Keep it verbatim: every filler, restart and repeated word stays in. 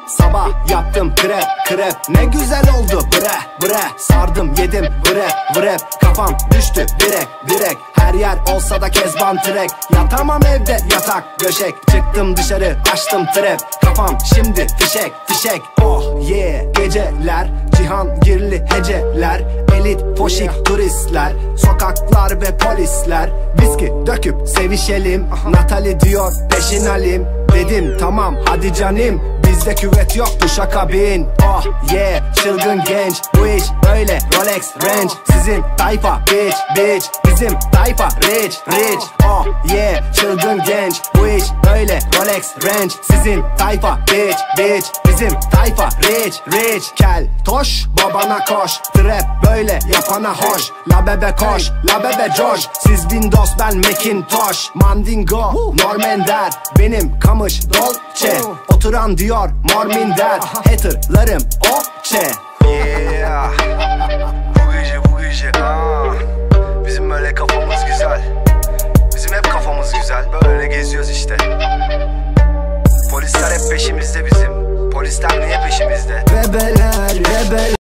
Sabah yaptım krep krep, ne güzel oldu bre bre. Sardım yedim bre bre, kafam düştü direk direk. Her yer olsa da kezban trek, yatamam evde yatak döşek. Çıktım dışarı açtım trap, kafam şimdi fişek fişek. Oh yeah, geceler Cihangirli heceler, elit foşik turistler, sokaklar ve polisler. Viski döküp sevişelim, Natali diyor peşin alim. Dedim tamam hadi canim, bizde küvet yok duşakabin. Oh yeah, çılgın genç, bu iş böyle Rolex Range. Sizin tayfa bitch bitch, bizim tayfa rich rich. Oh yeah, çılgın genç, bu iş böyle Rolex Range. Sizin tayfa bitch bitch, bizim tayfa rich rich. Kel toş babana koş, trap böyle yapana hoş. La bebe koş, la bebe coş, siz Windows ben Macintosh. Mandingo, Normender, benim kamış Dolce. Oturan diyor Morminder, haterlarım okçe. Yeah, bu gece bu gece aa. Bizim böyle kafamız güzel, bizim hep kafamız güzel, böyle geziyoruz işte. Polisler hep peşimizde bizim, polisler niye peşimizde? Bebeler, bebeler.